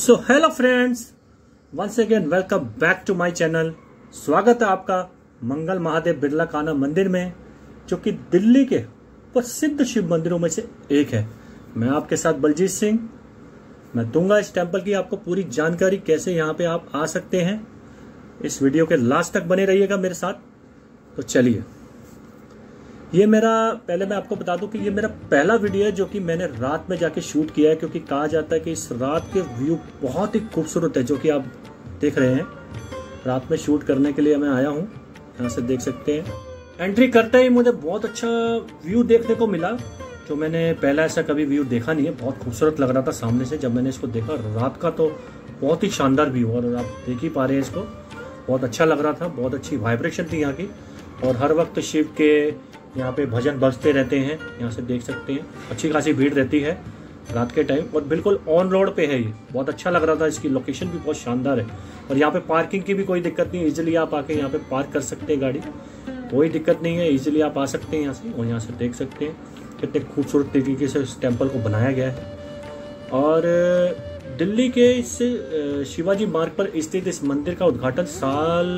So hello friends, once again welcome back to my channel. स्वागत है आपका मंगल महादेव बिरला कान्हा मंदिर में, जो कि दिल्ली के प्रसिद्ध शिव मंदिरों में से एक है। मैं आपके साथ बलजीत सिंह। मैं दूंगा इस टेंपल की आपको पूरी जानकारी, कैसे यहाँ पे आप आ सकते हैं। इस वीडियो के लास्ट तक बने रहिएगा मेरे साथ। तो चलिए, ये मेरा, पहले मैं आपको बता दूं कि ये मेरा पहला वीडियो है जो कि मैंने रात में जाके शूट किया है, क्योंकि कहा जाता है कि इस रात के व्यू बहुत ही खूबसूरत है, जो कि आप देख रहे हैं। रात में शूट करने के लिए मैं आया हूँ, यहाँ से देख सकते हैं। एंट्री करते ही मुझे बहुत अच्छा व्यू देखने को मिला, जो मैंने पहला ऐसा कभी व्यू देखा नहीं है। बहुत खूबसूरत लग रहा था सामने से जब मैंने इसको देखा रात का, तो बहुत ही शानदार व्यू। और आप देख ही पा रहे हैं इसको, बहुत अच्छा लग रहा था। बहुत अच्छी वाइब्रेशन थी यहाँ की, और हर वक्त शिव के यहाँ पे भजन बजते रहते हैं। यहाँ से देख सकते हैं अच्छी खासी भीड़ रहती है रात के टाइम, और बिल्कुल ऑन रोड पे है ये। बहुत अच्छा लग रहा था, इसकी लोकेशन भी बहुत शानदार है। और यहाँ पे पार्किंग की भी कोई दिक्कत नहीं है, इजीली आप आके यहाँ पे पार्क कर सकते हैं गाड़ी, कोई दिक्कत नहीं है। इजीली आप आ सकते हैं यहाँ से। और यहाँ से देख सकते हैं कितने खूबसूरत तरीके से इस टेम्पल को बनाया गया है। और दिल्ली के इस शिवाजी मार्ग पर स्थित इस मंदिर का उद्घाटन साल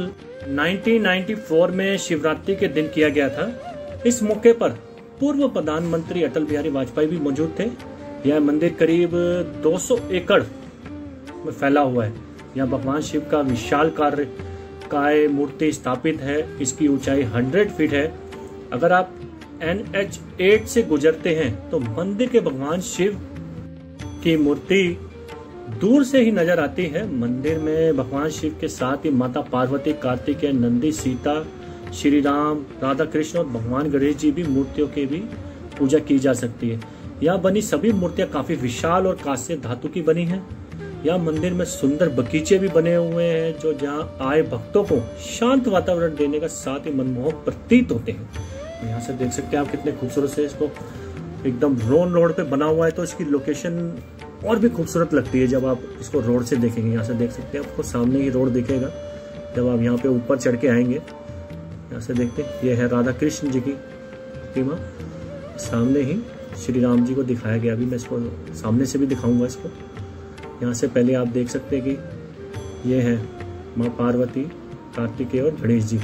1994 में शिवरात्रि के दिन किया गया था। इस मौके पर पूर्व प्रधानमंत्री अटल बिहारी वाजपेयी भी मौजूद थे। यह मंदिर करीब 200 एकड़ में फैला हुआ है। यहाँ भगवान शिव का विशाल काय मूर्ति स्थापित है। इसकी ऊंचाई 100 फीट है। अगर आप NH8 से गुजरते हैं तो मंदिर के भगवान शिव की मूर्ति दूर से ही नजर आती है। मंदिर में भगवान शिव के साथ ही माता पार्वती, कार्तिकेय, नंदी, सीता, श्री राम, राधा कृष्ण और भगवान गणेश जी भी मूर्तियों की भी पूजा की जा सकती है। यहाँ बनी सभी मूर्तियां काफी विशाल और कांस्य धातु की बनी हैं। यहाँ मंदिर में सुंदर बगीचे भी बने हुए हैं, जो जहाँ आए भक्तों को शांत वातावरण देने का साथ ही मनमोहक प्रतीत होते हैं। यहाँ से देख सकते हैं आप कितने खूबसूरत से इसको, एकदम रोड पे बना हुआ है, तो इसकी लोकेशन और भी खूबसूरत लगती है जब आप इसको रोड से देखेंगे। यहाँ से देख सकते हैं, आपको सामने ही रोड दिखेगा जब आप यहाँ पे ऊपर चढ़ के आएंगे। यहाँ से देखते हैं, ये है राधा कृष्ण जी की प्रतिमा, सामने ही श्री राम जी को दिखाया गया। अभी मैं इसको सामने से भी दिखाऊंगा इसको। यहाँ से पहले आप देख सकते हैं कि ये है माँ पार्वती, कार्तिकेय और गणेश जी।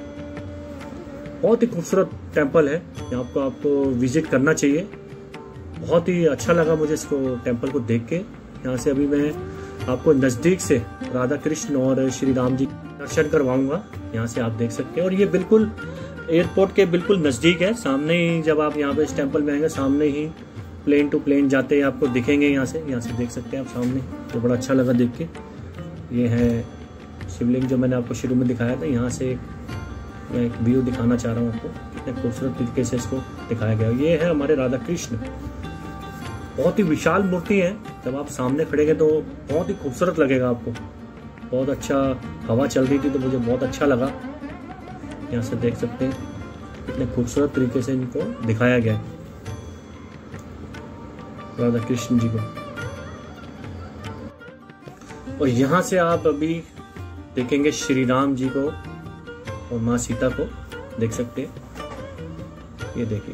बहुत ही खूबसूरत टेम्पल है, यहाँ को आपको विजिट करना चाहिए। बहुत ही अच्छा लगा मुझे इसको टेम्पल को देख के। यहाँ से अभी मैं आपको नजदीक से राधा कृष्ण और श्री राम जी दर्शन करवाऊंगा। यहाँ से आप देख सकते हैं, और ये बिल्कुल एयरपोर्ट के बिल्कुल नजदीक है। सामने ही जब आप यहाँ पे इस टेम्पल में आएंगे, सामने ही प्लेन टू प्लेन जाते हैं आपको दिखेंगे। यहाँ से देख सकते हैं आप सामने, तो बड़ा अच्छा लगा देख के। ये है शिवलिंग जो मैंने आपको शुरू में दिखाया था। यहाँ से मैं एक व्यू दिखाना चाह रहा हूँ आपको, कितने खूबसूरत तरीके से इसको दिखाया गया। ये है हमारे राधा कृष्ण, बहुत ही विशाल मूर्ति है। जब आप सामने खड़ेंगे तो बहुत ही खूबसूरत लगेगा आपको। बहुत अच्छा हवा चल रही थी तो मुझे बहुत अच्छा लगा। यहाँ से देख सकते हैं कितने खूबसूरत तरीके से इनको दिखाया गया है, राधा कृष्ण जी को। और यहाँ से आप अभी देखेंगे श्री राम जी को और माँ सीता को देख सकते हैं। ये देखिए,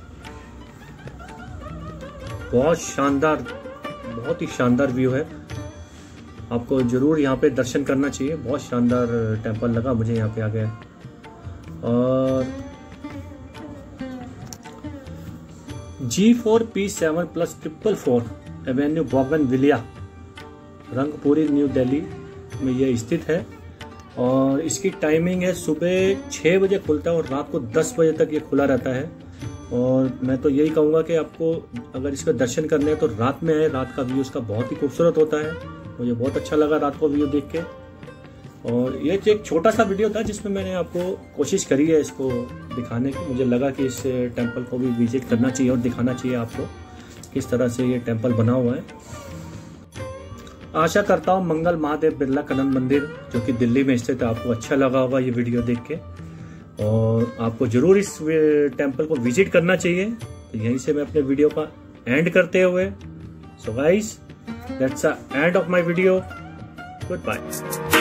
बहुत शानदार, बहुत ही शानदार व्यू है। आपको जरूर यहाँ पे दर्शन करना चाहिए। बहुत शानदार टेम्पल लगा मुझे यहाँ पे आ गया। और G4P7+444 avenue bougainvillea, Rangpuri, New Delhi में यह स्थित है। और इसकी टाइमिंग है सुबह 6 बजे खुलता है और रात को 10 बजे तक ये खुला रहता है। और मैं तो यही कहूँगा कि आपको अगर इसका दर्शन करने हैं तो रात में आए। रात का व्यू इसका बहुत ही खूबसूरत होता है। मुझे बहुत अच्छा लगा रात को व्यू देख के। और ये एक छोटा सा वीडियो था जिसमें मैंने आपको कोशिश करी है इसको दिखाने की। मुझे लगा कि इस टेम्पल को भी विजिट करना चाहिए और दिखाना चाहिए आपको किस तरह से ये टेम्पल बना हुआ है। आशा करता हूँ मंगल महादेव बिरला कान्हा मंदिर, जो कि दिल्ली में स्थित है, आपको अच्छा लगा होगा ये वीडियो देख के। और आपको जरूर इस टेम्पल को विजिट करना चाहिए। तो यहीं से मैं अपने वीडियो का एंड करते हुए, so guys, that's the end of my video. Good bye.